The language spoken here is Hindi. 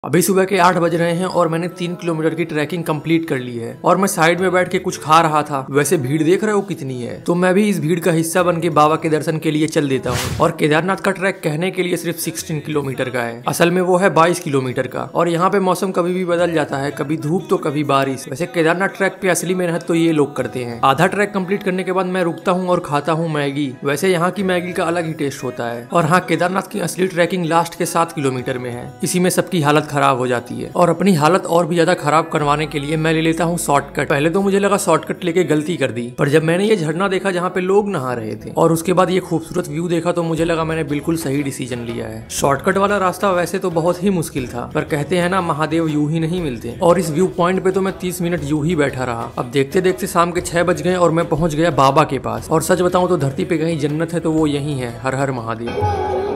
अभी सुबह के 8 बज रहे हैं और मैंने 3 किलोमीटर की ट्रैकिंग कंप्लीट कर ली है और मैं साइड में बैठ के कुछ खा रहा था। वैसे भीड़ देख रहे हो कितनी है, तो मैं भी इस भीड़ का हिस्सा बन के बाबा के दर्शन के लिए चल देता हूँ। और केदारनाथ का ट्रैक कहने के लिए सिर्फ 16 किलोमीटर का है, असल में वो है 22 किलोमीटर का। और यहाँ पे मौसम कभी भी बदल जाता है, कभी धूप तो कभी बारिश। वैसे केदारनाथ ट्रैक पे असली मेहनत तो ये लोग करते हैं। आधा ट्रैक कंप्लीट करने के बाद मैं रुकता हूँ और खाता हूँ मैगी। वैसे यहाँ की मैगी का अलग ही टेस्ट होता है। और हाँ, केदारनाथ की असली ट्रैकिंग लास्ट के 7 किलोमीटर में है। इसी में सबकी हालत खराब हो जाती है और अपनी हालत और भी ज्यादा खराब करवाने के लिए मैं ले लेता हूँ शॉर्टकट। पहले तो मुझे लगा शॉर्टकट लेके गलती कर दी, पर जब मैंने ये झरना देखा जहाँ पे लोग नहा रहे थे और उसके बाद ये खूबसूरत व्यू देखा तो मुझे लगा मैंने बिल्कुल सही डिसीजन लिया है। शॉर्टकट वाला रास्ता वैसे तो बहुत ही मुश्किल था, पर कहते हैं ना, महादेव यूं ही नहीं मिलते। और इस व्यू पॉइंट पे तो मैं 30 मिनट यूं ही बैठा रहा। अब देखते देखते शाम के 6 बज गए और मैं पहुंच गया बाबा के पास। और सच बताऊं तो धरती पे कहीं जन्नत है तो वो यही है। हर हर महादेव।